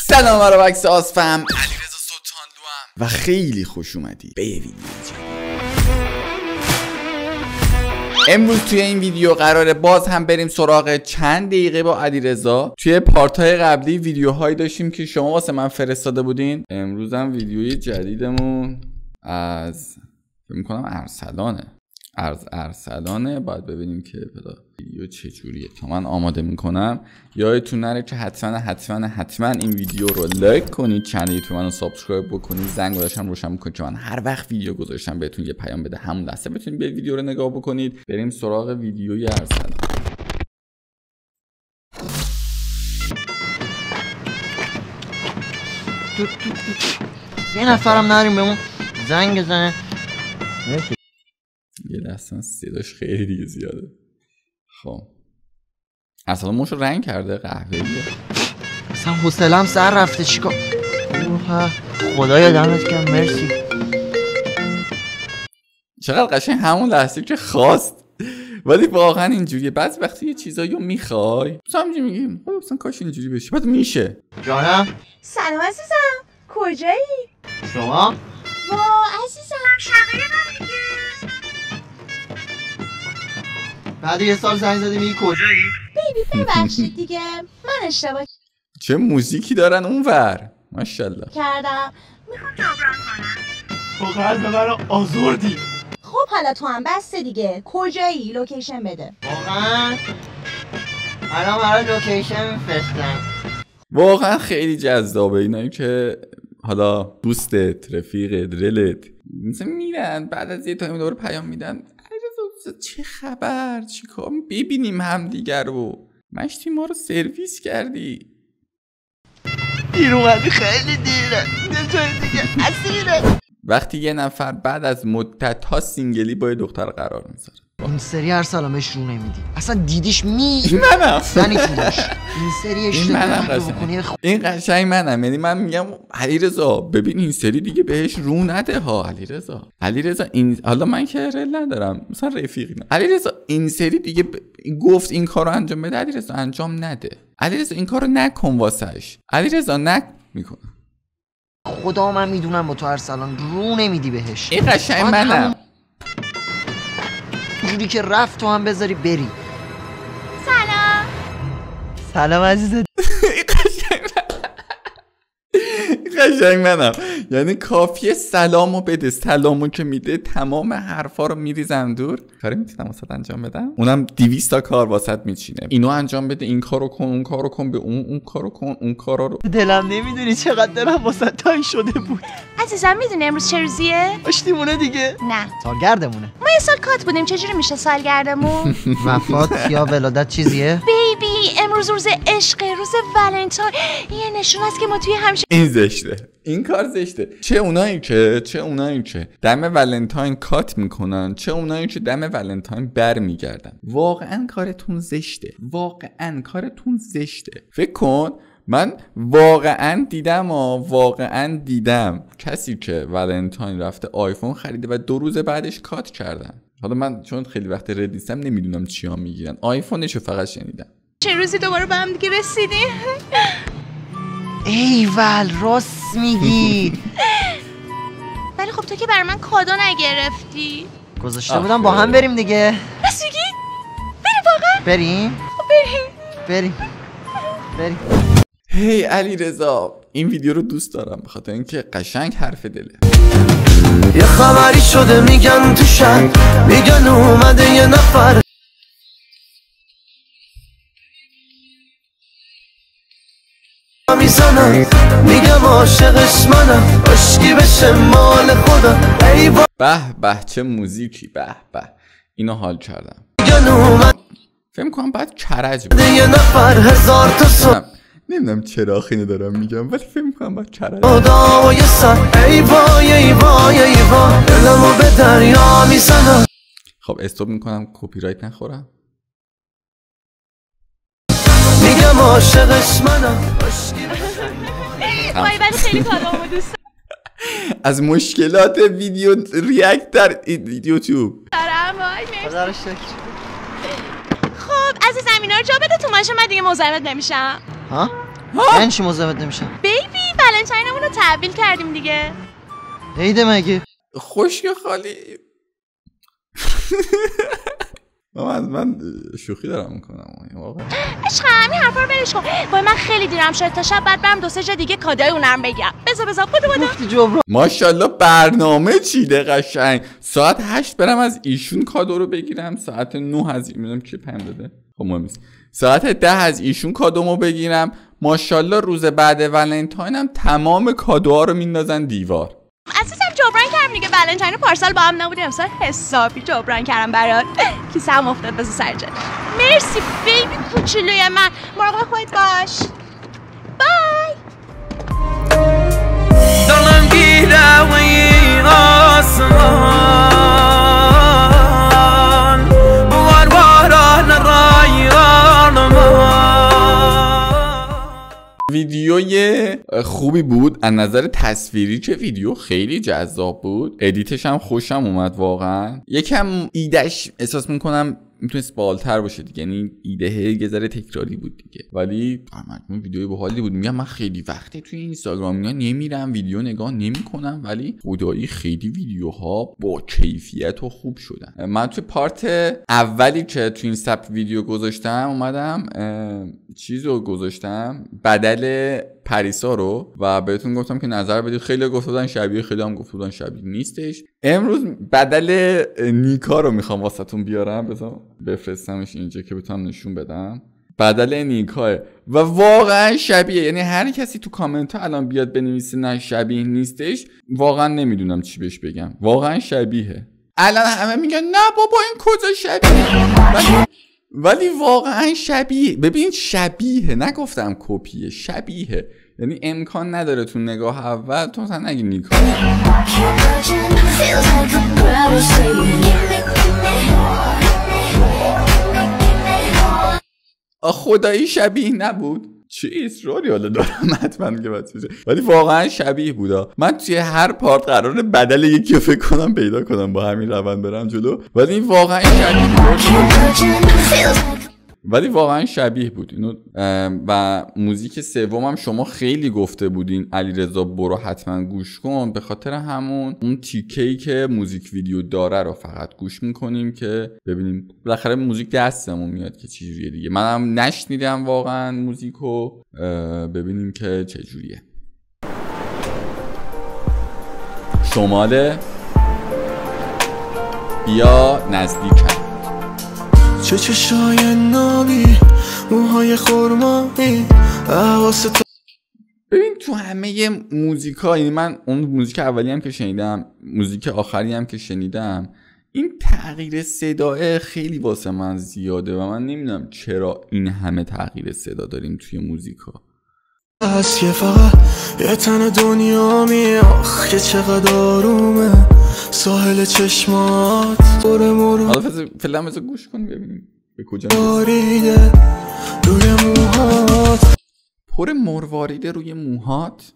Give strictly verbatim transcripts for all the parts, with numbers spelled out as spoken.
سلام برای بکس آسفم، علیرضا سلطانلوام و خیلی خوش اومدی به یه ویدیو جدید. امروز توی این ویدیو قراره باز هم بریم سراغ چند دقیقه با علیرضا. توی پارت‌های قبلی ویدیوهایی داشتیم که شما واسه من فرستاده بودین. امروز هم ویدیوی جدیدمون از فکر می‌کنم ارسلانه ارز ارسلانه. باید ببینیم که پدا ویدیو چجوریه تا من آماده میکنم. یادتون نره که حتما حتما حتما این ویدیو رو لایک کنید، چنل یوتیوب منو سابسکرایب بکنید، زنگ گذاشتم روشن بکنید که من هر وقت ویدیو گذاشتم بهتون یه پیام بده، همون لحظه بتونید به ویدیو رو نگاه بکنید. بریم سراغ ویدیوی ارسلان. یه نفرم نریم بهمون زنگ بزنه. یه لحظه صداش خیلی دیگه زیاده. خب اصلا موشو رنگ کرده قهوه‌ایه. اصلا حوصله‌ام سر رفته چیکار. خدایا دمت گرم، مرسی. چقدر قشنگ همون لحظه که خواست، ولی واقعا اینجوریه. بعضی وقتی یه چیزایی رو میخوای مثلا همینجوری میگیم خب اصلا کاش اینجوری بشه، بعد میشه. جانم سلام عزیزم، کجایی؟ شما؟ وا عزیزم شقیه من دیگه. بعد یه سال زنگ زدی میگی کجایی؟ بیبی ببخشید دیگه من اشتباه چه موزیکی دارن اونور، ماشاءالله. کردم، میخوام جبران کنم. تو قلب منو آزردی. خب حالا تو هم بسته دیگه، کجایی؟ لوکیشن بده. واقعا؟ الان برای لوکیشن میفرستم. واقعا خیلی جذابه اینایی که حالا دوستت، رفیقت، دلت مثلا میرن بعد از یه تایم دوباره پیام میدن چه خبر، چی کار، ببینیم هم دیگر رو، مشتی ما رو سرویس کردی. دیر اومدی، خیلی دیره دیگه اسیره. وقتی یه نفر بعد از مدت ها سینگلی با یه دختر قرار میذاره، این سری هر سلامش رو نمیدی اصلا، دیدیش می منم زنی توش. این سری اشتباه بکنی این قشنگ منم. یعنی من میگم علیرضا ببین این سری دیگه بهش رو نده ها. علیرضا علیرضا این حالا من که رل ندارم مثلا رفیقی نه. علیرضا این سری دیگه ب... گفت این کارو انجام بده، علیرضا انجام نده. علیرضا این کارو نکن واسش. علیرضا نک میکنه. خدا من میدونم با تو ارسلان رو نمیدی بهش. این قشنگ منم. جوری که رفت تو هم بذاری بری. سلام سلام عزیزت. قشنگ منم. یعنی کافیه سلامو بده، سلامو که میده تمام حرفا رو میریزم دور. کاری میتونم واسط انجام بدم، اونم دویست تا کار واسط میچینه. اینو انجام بده، این کارو کن، اون کارو کن، به اون اون کارو کن، اون کارا رو. دلم نمیدونی چقدر دلم واسط تای شده بود. عزیزم میدونی امروز چه روزیه؟ آشتیمونه دیگه. نه سالگردمونه. ما یه سال کات بودیم، چجوری میشه سالگردمون؟ وفات یا ولادت چیزیه؟ بیبی امروز روز عشق، روز ولنتاین. یه نشون است که ما توی همیشه این زشته، این کار زشته. چه اونایی که چه اونایی که دم ولنتاین کات میکنن، چه اونایی که دم ولنتاین بر میگردن. واقعا کارتون زشته، واقعا کارتون زشته. فکر کن من واقعا دیدم ها واقعا دیدم کسی که ولنتاین رفته آیفون خریده و دو روز بعدش کات کردن. حالا من چون خیلی وقت رد نیستم نمیدونم چیا میگیرن، آیفونشو فقط شنیدم. چه روزی دوباره به هم دیگه رسیدیم. ایول راست میگی. ولی خب تو که برای من کادو نگرفتی. گذاشته بودم با هم بریم دیگه. راست میگی؟ بریم واقعا؟ بریم؟ خب بریم بریم بریم. هی علیرضا این ویدیو رو دوست دارم به خاطر اینکه قشنگ حرف دله. یه خبری شده میگن تو شهر، میگن اومده یه نفر میزنم، میگم عاشقش منم، عشقی بشه مال خدا. ای با به به چه موزیکی، به به اینو حال کردم. میگن اومده فکر کنم بعد کرج بود. یه نفر هزار تا سو نمیدونم چرا خیلی دارم میگم ولی فکر کنم بعد کرج خدا و یه سر. ای وای ای وای ای وای دلمو به دریا میزنم. خب استوب میکنم کپی رایت نخورم. میگم عاشقش منم. وای ولی خیلی کارامو دوست از مشکلات ویدیو ریاکت در یوتیوب دارم. وای مرسی. خدا رو شکر. خب عزیزم اینا رو جا بده تو ماشین، من دیگه مزاحمت نمیشم. ها؟ یعنی چی مزاحمت نمیشم؟ بیبی ولنتاینمون رو تحویل کردیم دیگه. عیده مگه؟ خشک خالی. من من شوخی دارم میکنم واقعا. عشق همین حرفا رو برش کن. وای من خیلی دیرم شد، تا شب بعد برم دو سه جا دیگه کادوی اونم بگیرم. بذار بذار بودو بودو. مفتی جبران. ماشاءالله برنامه چیده قشنگ. ساعت هشت برم از ایشون کادو رو بگیرم، ساعت نه از میدونم کی پم داده. خب مهم نیست. ساعت ده از ایشون کادومو بگیرم. ماشاءالله روز بعد ولنتاینم تمام کادوها رو میندازن دیوار. عزیزم جبران کردم دیگه، ولنتاین پارسال با هم نبودیم، امسال حسابی جبران کردم برات. کیسه‌ام افتاد بذار سر جات. مرسی بیبی کوچولوی من، مراقب خودت باش. بای. دلم گیره و این آسمان بار باران رایان من. ویدیوی خوبی بود از نظر تصویری، که ویدیو خیلی جذاب بود، ادیتش هم خوشم اومد واقعا. یکم ایدهش احساس میکنم میتونست بالتر باشه دیگه، یعنی ایده یه ذره تکراری بود دیگه، ولی مجموع ویدیوی باحالی بود. میگم من خیلی وقته توی اینستاگرام میگم نمیرم ویدیو نگاه نمیکنم، ولی خدایی خیلی ویدیوها با کیفیت و خوب شدن. من توی پارت اولی که توی این سبک ویدیو گذاشتم اومدم چیزو گذاشتم بدل پریسا رو و بهتون گفتم که نظر بدید. خیلی گفتن شبیه، خیلی هم گفتن شبیه نیستش. امروز بدل نیکا رو میخوام واسهتون بیارم، بذار بفرستمش اینجا که بتونم نشون بدم. بدل نیکاه و واقعا شبیه، یعنی هر کسی تو کامنت ها الان بیاد بنویسه نه شبیه نیستش، واقعا نمیدونم چی بهش بگم. واقعا شبیه. الان همه میگن نه بابا این کجا شبیه، ولی ولی واقعا شبیه. ببین شبیه، نگفتم کپیه، شبیه. یعنی امکان نداره تو نگاه اول تو مثلا نگی نیکا. خدایی شبیه نبود. چه اصراری حالا دارم حتما که بچه، ولی واقعا شبیه بودا. من توی هر پارت قراره بدل یکی رو فکر کنم پیدا کنم، با همین روند برم جلو، ولی این واقعا شبیه بود. ولی واقعا شبیه بود اینو. و موزیک سومم شما خیلی گفته بودین علیرضا برو حتما گوش کن، به خاطر همون اون تیکه‌ای که موزیک ویدیو داره رو فقط گوش میکنیم که ببینیم بالاخره موزیک دستمون میاد که چجوریه دیگه. منم نشنیدم واقعا موزیکو، ببینیم که چجوریه. شماله بیا نزدیکم. چه چشای نابی، موهای خرمایی، حواست. ببین تو همه موزیکا، یعنی من اون موزیک اولی هم که شنیدم، موزیک آخری هم که شنیدم، این تغییر صداه خیلی واسه من زیاده و من نمیدونم چرا این همه تغییر صدا داریم توی موزیکا. از که فقط یه تن دنیا می، آخ که چقدر آرومه ساحل چشمات پر مر. حالا فعلا بذار گوش کنیم ببینیم به کجا مروریده روی موهات. پر مرواریده روی موهات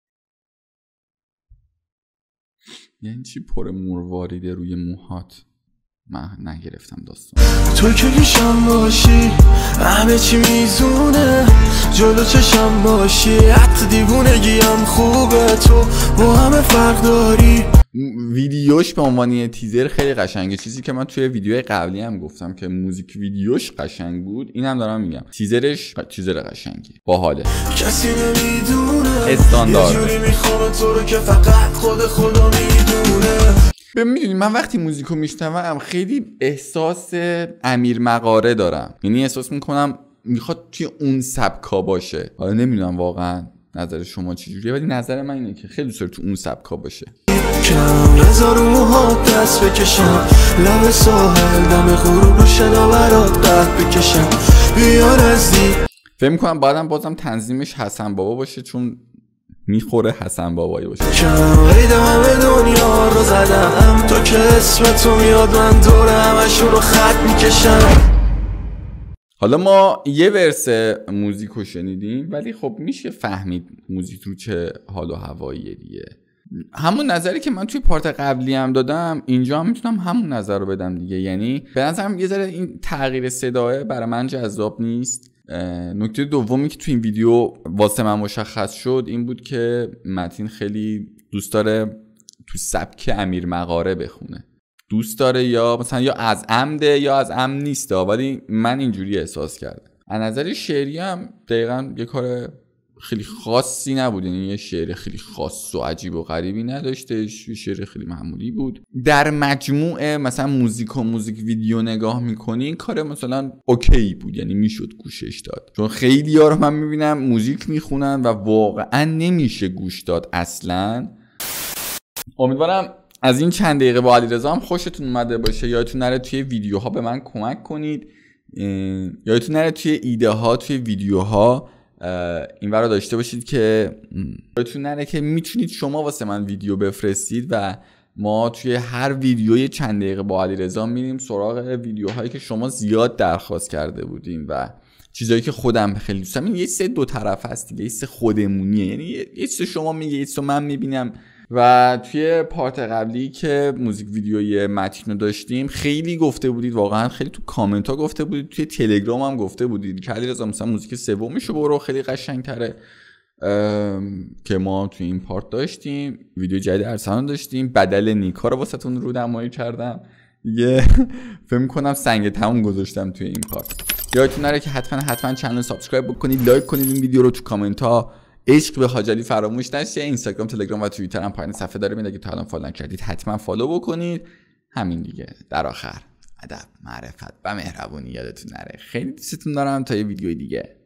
یعنی چی پر مرواریده روی موهات؟ من نگرفتم داستان. تو که پیشم باشی همه چی میزونه، جلو چشم باشی حتی دیوونگیم خوبه، تو با همه فرق داری. ویدیوش به عنوان تیزر خیلی قشنگه، چیزی که من توی ویدیوهای قبلی هم گفتم که موزیک ویدیوش قشنگ بود، این هم دارم میگم تیزرش تیزر قشنگی باحاله. کسی نمیدونه استاندارد، یه جوری میخوام تو رو که فقط خود خدا میدونه. میدونی من وقتی موزیکو میشنوم خیلی احساس امیر مغاره دارم، یعنی احساس میکنم میخواد توی اون سبکا باشه. حالا نمیدونم واقعا نظر شما چجوریه، ولی نظر من اینه که خیلی دوست دارم تو اون سبکا باشه. کم بذار موهات دست بکشم، لب ساحل دم غروب رو شنا برات قد بکشم، بیا نزدیک. فکر میکنم بعدم بازم تنظیمش حسن بابا باشه، چون میخوره حسن بابایی باشه. کم قید همه دنیا رو زدم، تو که اسم تو میاد من دور همشون رو خط میکشم. حالا ما یه ورس موزیکو شنیدیم، ولی خب میشه فهمید موزیک رو چه حال و هواییه دیگه. همون نظری که من توی پارت قبلی هم دادم اینجا هم میتونم همون نظر رو بدم دیگه. یعنی به نظرم یه ذره این تغییر صداه برای من جذاب نیست نکته دومی که تو این ویدیو واسه من مشخص شد این بود که متین خیلی دوست داره تو سبک امیر مغاره بخونه، دوست داره یا مثلا یا از عمده یا از عمد نیست، ولی من اینجوری احساس کردم. از نظر شعری هم دقیقاً یه کار خیلی خاصی نبود، یعنی یه شعر خیلی خاص و عجیب و غریبی نداشته، شعر خیلی معمولی بود. در مجموعه مثلا موزیک و موزیک ویدیو نگاه میکنی این کار مثلا اوکی بود، یعنی میشد گوشش داد، چون خیلی ها رو من میبینم موزیک میخونن و واقعا نمیشه گوش داد اصلا. امیدوارم از این چند دقیقه با علیرضا هم خوشتون اومده باشه. یادتون نره توی ویدیوها به من کمک کنید، یادتون نره توی ایده ها توی ویدیوها این ورا داشته باشید که یادتون نره که میتونید شما واسه من ویدیو بفرستید و ما توی هر ویدیوی چند دقیقه با علیرضا میریم سراغ ویدیوهایی که شما زیاد درخواست کرده بودیم و چیزایی که خودم خیلی دوست دارم. یه سه دو طرف هست دیگه، یه سه خودمونیه، یعنی یه سه شما میگه یه سه من میبینم. و توی پارت قبلی که موزیک ویدیوی متین رو داشتیم خیلی گفته بودید، واقعا خیلی تو کامنت ها گفته بودید، توی تلگرام هم گفته بودید که علیرضا مثلا موزیک سومیشو برو خیلی قشنگ‌تره که ما توی این پارت داشتیم. ویدیو جدید ارسلان داشتیم، بدل نیکا رو واسهتون رونمایی کردم دیگه. فکر می‌کنم سنگ تموم گذاشتم توی این پارت. یادتون نره که حتما حتما چنل سابسکرایب بکنید، لایک کنید این ویدیو رو، تو کامنت ها عشق به حاج علی فراموش نشه. اینستاگرام، تلگرام و توییتر هم پایین صفحه داریم، اگه تا الان فالو نکردید حتما فالو بکنید. همین دیگه. در آخر ادب، معرفت و مهربونی یادتون نره. خیلی دوستتون دارم. تا یه ویدیو دیگه.